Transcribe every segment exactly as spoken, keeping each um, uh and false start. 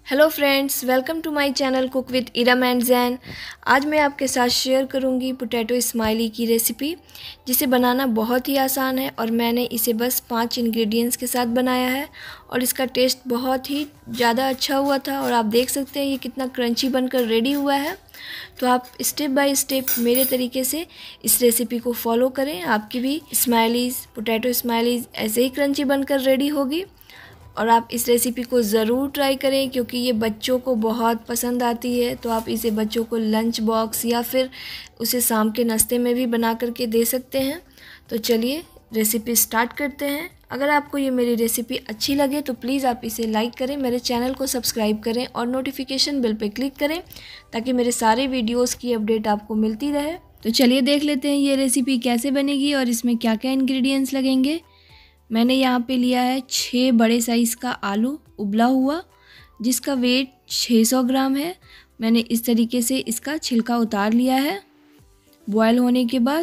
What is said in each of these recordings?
Hello friends, welcome to my channel cook with Iram and Jain. आज मैं आपके साथ शेयर करूंगी पोटैटो स्माइली की रेसिपी, जिसे बनाना बहुत ही आसान है और मैंने इसे बस पाँच इंग्रेडिएंट्स के साथ बनाया है और इसका टेस्ट बहुत ही ज़्यादा अच्छा हुआ था। और आप देख सकते हैं ये कितना क्रंची बनकर रेडी हुआ है। तो आप स्टेप बाय स्टेप मेरे तरीके से इस रेसिपी को फॉलो करें, आपकी भी स्माइलीज़ पोटैटो स्माइलीज़ ऐसे ही क्रंची बनकर रेडी होगी। और आप इस रेसिपी को ज़रूर ट्राई करें क्योंकि ये बच्चों को बहुत पसंद आती है। तो आप इसे बच्चों को लंच बॉक्स या फिर उसे शाम के नाश्ते में भी बना करके दे सकते हैं। तो चलिए रेसिपी स्टार्ट करते हैं। अगर आपको ये मेरी रेसिपी अच्छी लगे तो प्लीज़ आप इसे लाइक करें, मेरे चैनल को सब्सक्राइब करें और नोटिफिकेशन बेल पर क्लिक करें ताकि मेरे सारे वीडियोज़ की अपडेट आपको मिलती रहे। तो चलिए देख लेते हैं ये रेसिपी कैसे बनेगी और इसमें क्या क्या इंग्रेडिएंट्स लगेंगे। मैंने यहाँ पे लिया है छः बड़े साइज़ का आलू उबला हुआ, जिसका वेट छः सौ ग्राम है। मैंने इस तरीके से इसका छिलका उतार लिया है बॉयल होने के बाद।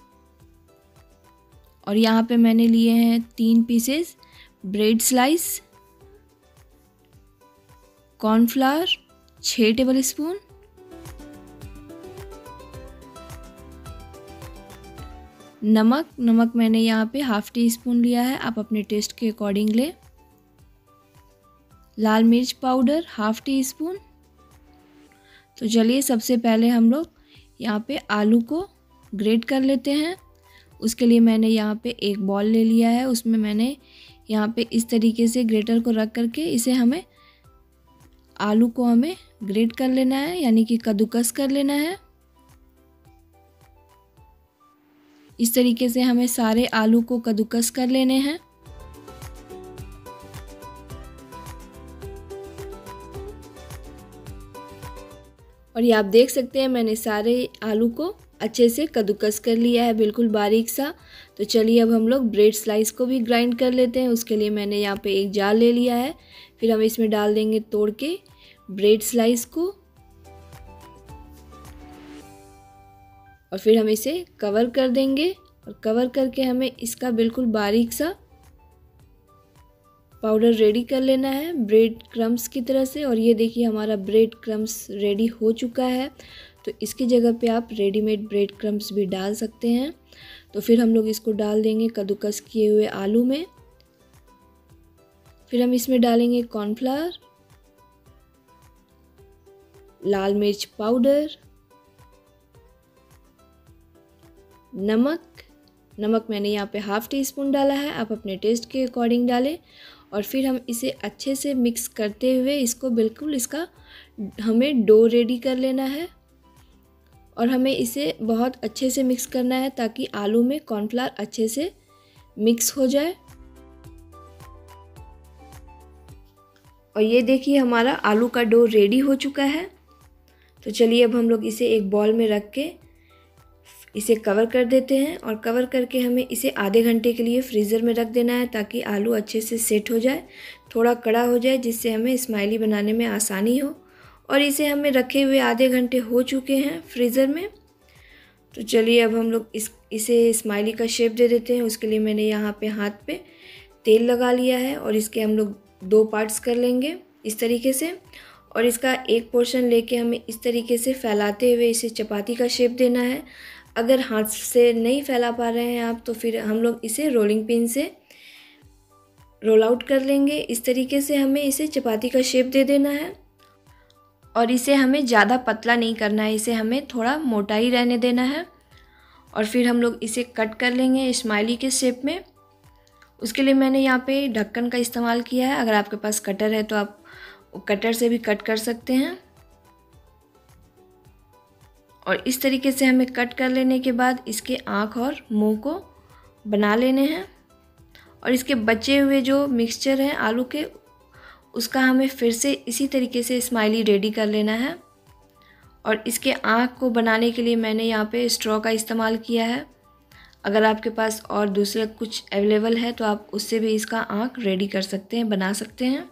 और यहाँ पे मैंने लिए हैं तीन पीसेस ब्रेड स्लाइस, कॉर्नफ्लावर छः टेबल स्पून, नमक नमक मैंने यहाँ पे हाफ टी स्पून लिया है, आप अपने टेस्ट के अकॉर्डिंग लें। लाल मिर्च पाउडर हाफ टी स्पून। तो चलिए सबसे पहले हम लोग यहाँ पे आलू को ग्रेट कर लेते हैं। उसके लिए मैंने यहाँ पे एक बॉल ले लिया है, उसमें मैंने यहाँ पे इस तरीके से ग्रेटर को रख करके इसे हमें आलू को हमें ग्रेट कर लेना है, यानी कि कद्दूकस कर लेना है। इस तरीके से हमें सारे आलू को कद्दूकस कर लेने हैं। और ये आप देख सकते हैं मैंने सारे आलू को अच्छे से कद्दूकस कर लिया है, बिल्कुल बारीक सा। तो चलिए अब हम लोग ब्रेड स्लाइस को भी ग्राइंड कर लेते हैं। उसके लिए मैंने यहाँ पे एक जार ले लिया है, फिर हम इसमें डाल देंगे तोड़ के ब्रेड स्लाइस को और फिर हम इसे कवर कर देंगे। और कवर करके हमें इसका बिल्कुल बारीक सा पाउडर रेडी कर लेना है ब्रेड क्रम्स की तरह से। और ये देखिए हमारा ब्रेड क्रम्स रेडी हो चुका है। तो इसकी जगह पे आप रेडीमेड ब्रेड क्रम्स भी डाल सकते हैं। तो फिर हम लोग इसको डाल देंगे कद्दूकस किए हुए आलू में। फिर हम इसमें डालेंगे कॉर्नफ्लावर, लाल मिर्च पाउडर, नमक नमक मैंने यहाँ पे हाफ टी स्पून डाला है, आप अपने टेस्ट के अकॉर्डिंग डालें। और फिर हम इसे अच्छे से मिक्स करते हुए इसको बिल्कुल इसका हमें डो रेडी कर लेना है। और हमें इसे बहुत अच्छे से मिक्स करना है ताकि आलू में कॉर्नफ्लावर अच्छे से मिक्स हो जाए। और ये देखिए हमारा आलू का डो रेडी हो चुका है। तो चलिए अब हम लोग इसे एक बॉल में रख के इसे कवर कर देते हैं। और कवर करके हमें इसे आधे घंटे के लिए फ्रीज़र में रख देना है ताकि आलू अच्छे से सेट हो जाए, थोड़ा कड़ा हो जाए, जिससे हमें स्माइली बनाने में आसानी हो। और इसे हमें रखे हुए आधे घंटे हो चुके हैं फ्रीज़र में। तो चलिए अब हम लोग इस इसे स्माइली का शेप दे देते हैं। उसके लिए मैंने यहाँ पे हाथ पे तेल लगा लिया है और इसके हम लोग दो पार्ट्स कर लेंगे इस तरीके से। और इसका एक पोर्शन लेके हमें इस तरीके से फैलाते हुए इसे चपाती का शेप देना है। अगर हाथ से नहीं फैला पा रहे हैं आप तो फिर हम लोग इसे रोलिंग पिन से रोल आउट कर लेंगे। इस तरीके से हमें इसे चपाती का शेप दे देना है। और इसे हमें ज़्यादा पतला नहीं करना है, इसे हमें थोड़ा मोटा ही रहने देना है। और फिर हम लोग इसे कट कर लेंगे स्माइली के शेप में। उसके लिए मैंने यहाँ पे ढक्कन का इस्तेमाल किया है। अगर आपके पास कटर है तो आप कटर से भी कट कर सकते हैं। और इस तरीके से हमें कट कर लेने के बाद इसके आँख और मुंह को बना लेने हैं। और इसके बचे हुए जो मिक्सचर हैं आलू के, उसका हमें फिर से इसी तरीके से स्माइली रेडी कर लेना है। और इसके आँख को बनाने के लिए मैंने यहाँ पे स्ट्रॉ का इस्तेमाल किया है। अगर आपके पास और दूसरा कुछ अवेलेबल है तो आप उससे भी इसका आँख रेडी कर सकते हैं, बना सकते हैं।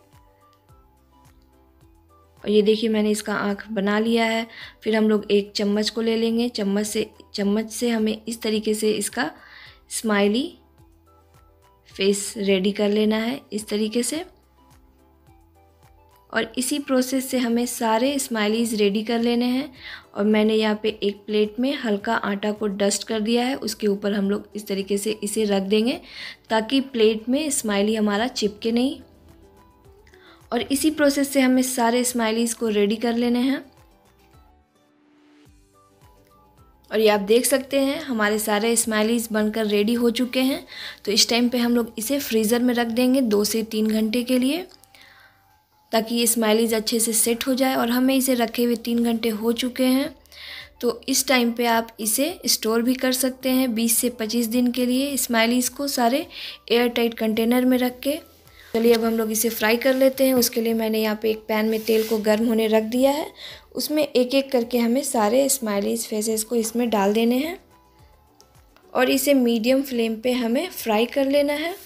और ये देखिए मैंने इसका आँख बना लिया है। फिर हम लोग एक चम्मच को ले लेंगे, चम्मच से चम्मच से हमें इस तरीके से इसका स्माइली फेस रेडी कर लेना है इस तरीके से। और इसी प्रोसेस से हमें सारे स्माइलीज़ रेडी कर लेने हैं। और मैंने यहाँ पे एक प्लेट में हल्का आटा को डस्ट कर दिया है, उसके ऊपर हम लोग इस तरीके से इसे रख देंगे ताकि प्लेट में स्माइली हमारा चिपके नहीं। और इसी प्रोसेस से हमें सारे स्माइलीज़ को रेडी कर लेने हैं। और ये आप देख सकते हैं हमारे सारे स्माइलीज़ बनकर रेडी हो चुके हैं। तो इस टाइम पे हम लोग इसे फ्रीज़र में रख देंगे दो से तीन घंटे के लिए, ताकि ये स्माइलीज़ अच्छे से सेट हो जाए। और हमें इसे रखे हुए तीन घंटे हो चुके हैं। तो इस टाइम पे आप इसे स्टोर भी कर सकते हैं बीस से पच्चीस दिन के लिए, स्माइलीज़ को सारे एयर टाइट कंटेनर में रख के। चलिए अब हम लोग इसे फ्राई कर लेते हैं। उसके लिए मैंने यहाँ पे एक पैन में तेल को गर्म होने रख दिया है। उसमें एक एक करके हमें सारे स्माइलीज़ फेसेस को इसमें डाल देने हैं और इसे मीडियम फ्लेम पे हमें फ्राई कर लेना है,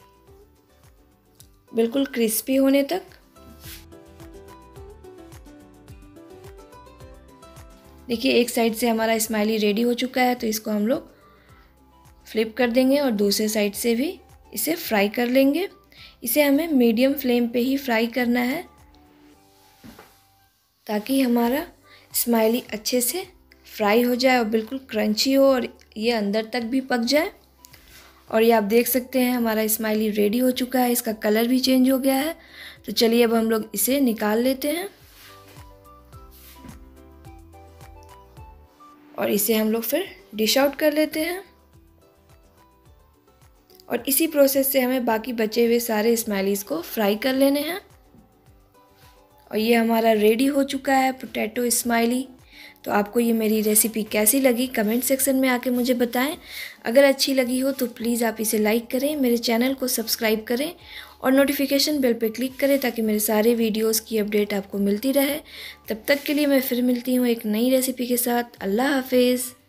बिल्कुल क्रिस्पी होने तक। देखिए एक साइड से हमारा स्माइली रेडी हो चुका है, तो इसको हम लोग फ्लिप कर देंगे और दूसरे साइड से भी इसे फ्राई कर लेंगे। इसे हमें मीडियम फ्लेम पे ही फ्राई करना है ताकि हमारा स्माइली अच्छे से फ्राई हो जाए और बिल्कुल क्रंची हो और ये अंदर तक भी पक जाए। और ये आप देख सकते हैं हमारा स्माइली रेडी हो चुका है, इसका कलर भी चेंज हो गया है। तो चलिए अब हम लोग इसे निकाल लेते हैं और इसे हम लोग फिर डिश आउट कर लेते हैं। और इसी प्रोसेस से हमें बाकी बचे हुए सारे स्माइलीज़ को फ्राई कर लेने हैं। और ये हमारा रेडी हो चुका है पोटैटो स्माइली। तो आपको ये मेरी रेसिपी कैसी लगी कमेंट सेक्शन में आके मुझे बताएं। अगर अच्छी लगी हो तो प्लीज़ आप इसे लाइक करें, मेरे चैनल को सब्सक्राइब करें और नोटिफिकेशन बेल पे क्लिक करें ताकि मेरे सारे वीडियोस की अपडेट आपको मिलती रहे। तब तक के लिए मैं फिर मिलती हूँ एक नई रेसिपी के साथ। अल्लाह हाफिज़।